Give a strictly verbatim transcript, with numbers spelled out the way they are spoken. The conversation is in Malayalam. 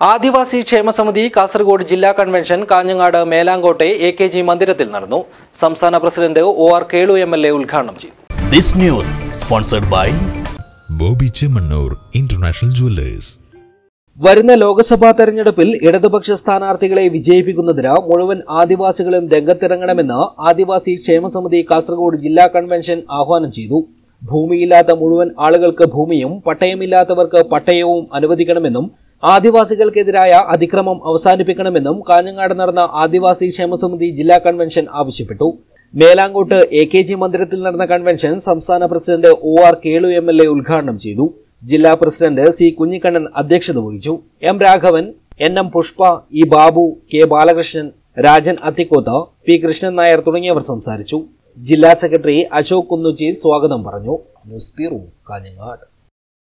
ആദിവാസി ക്ഷേമസമിതി കാസർഗോഡ് ജില്ലാ കൺവെൻഷൻ കാഞ്ഞങ്ങാട് മേലാങ്കോട്ടെ എ കെ ജി മന്ദിരത്തിൽ നടന്നു. സംസ്ഥാന president O R Kelu M L A ഉദ്ഘാടനം ചെയ്തു. This news sponsored by Bobby Chemmanur international jewellers. വരുന്ന ലോക്സഭാ തെരഞ്ഞെടുപ്പിൽ ഇടതുപക്ഷ സ്ഥാനാർത്ഥികളെ വിജയിപ്പിക്കുന്നതിന് മുഴുവൻ ആദിവാസികളും രംഗത്തിറങ്ങണമെന്ന് ആദിവാസി ക്ഷേമസമിതി കാസർഗോഡ് ജില്ലാ കൺവെൻഷൻ ആഹ്വാനം ചെയ്തു. ഭൂമിയില്ലാത്ത മുഴുവൻ ആളുകൾക്ക് ഭൂമിയും പട്ടയമില്ലാത്തവർക്ക് പട്ടയവും അനുവദിക്കണമെന്നും ആദിവാസികൾക്കെതിരായ അതിക്രമം അവസാനിപ്പിക്കണമെന്നും കാഞ്ഞങ്ങാട് നടന്ന ആദിവാസി ക്ഷേമസമിതി ജില്ലാ കൺവെൻഷൻ ആവശ്യപ്പെട്ടു. മേലാങ്കോട്ട് എ കെ ജി മന്ദിരത്തിൽ നടന്ന കൺവെൻഷൻ സംസ്ഥാന president O R Kelu M L A ഉദ്ഘാടനം ചെയ്തു. ജില്ലാ പ്രസിഡന്റ് സി കുഞ്ഞിക്കണ്ണൻ അധ്യക്ഷത വഹിച്ചു. M Raghavan, N M Pushpa, E Babu, K Balakrishnan, Rajan Athikkoth, P Krishnan Nair തുടങ്ങിയവർ സംസാരിച്ചു. ജില്ലാ സെക്രട്ടറി അശോക് കുന്നുച്ചി സ്വാഗതം പറഞ്ഞു. News bureau Kanhangad.